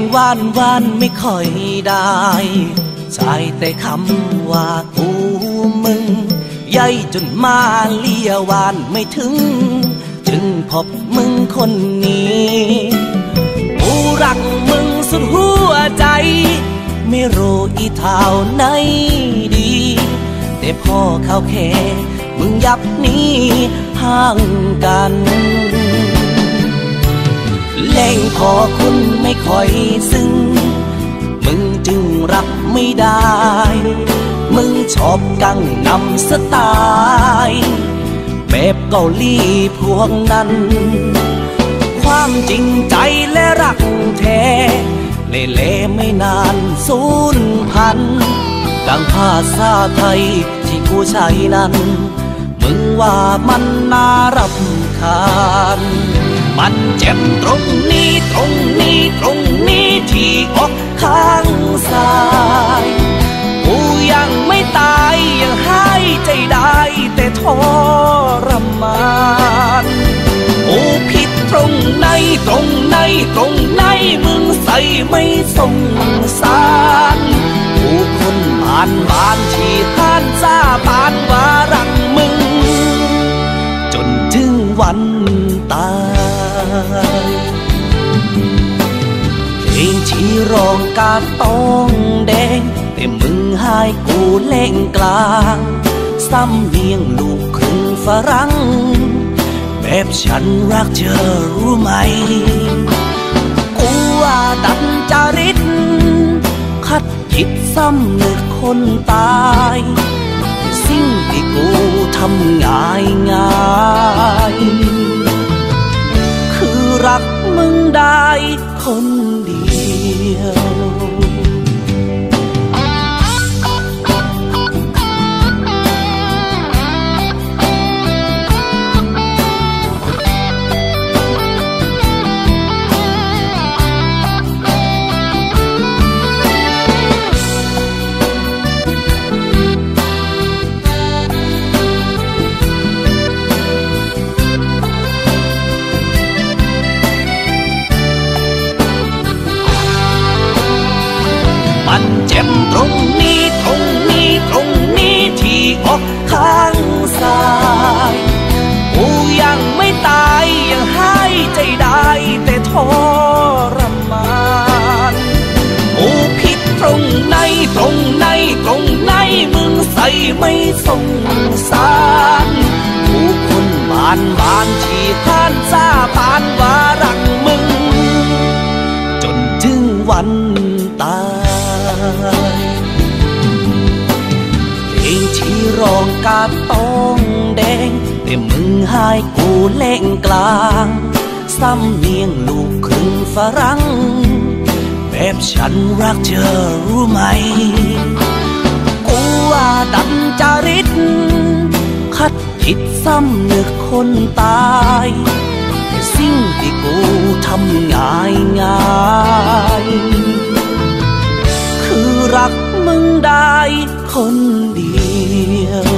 หวานหวานไม่ค่อยได้ใช้แต่คำว่ากูมึงใหญ่จนมาเลียหวานไม่ถึงจึงพบมึงคนนี้กูรักมึงสุดหัวใจไม่รู้อีเท่าไหนดีแต่พ่อเขาแค่มึงยับนี้ห่างกันแหล่งพอคุณไม่ค่อยซึ้งมึงจึงรับไม่ได้มึงชอบกังนำสไตล์แบบเกาหลีพวกนั้นความจริงใจและรักแท้เล่ๆไม่นานสูญพันธุ์ดังภาษาไทยที่กูใช้นั้นมึงว่ามันน่ารำคาญมันเจ็บตรงนี้ตรงนี้ตรงนี้ที่อกข้างซ้ายกูยังไม่ตายยังหายใจได้แต่ทรมานกูผิดตรงไหนตรงไหนตรงไหนมึงใส่ไม่สงสารกูคนบ้านที่ท่านสาบานว่ารักมึงจนถึงวันตายเพลงที่ร้องกาต้องแดงแต่มึงหายกูเล่งกลางซ้ำเนียงลูกครึ่งฝรั่งแบบฉันรักเธอรู้ไหมกูว่าดันจริตขัดจิตซ้ำนึกคนตายสิ่งที่กูทำง่ายคือรักมึงได้คนเดียวเจ็บตรงนี้ตรงนี้ตรงนี้ที่อกข้างซ้ายกูยังไม่ตายยังหายใจได้แต่ทรมานกูผิดตรงไหนตรงไหนตรงไหนมึงใส่ไม่สงสารกูคนบ้านที่ท่านสาบานว่ารักมึงจนถึงวันตายเพลงที่ร้องกาต้องแดงแต่มึงหายกูเล่งกลางซ้ำเนียงลูกครึ่งฝรั่งแบบฉันรักเธอรู้ไหมกูว่าดันจริตขัดจิตซ้ำนึกคนตายแต่สิ่งที่กูทำง่ายคือรักมึงได้คนเดียว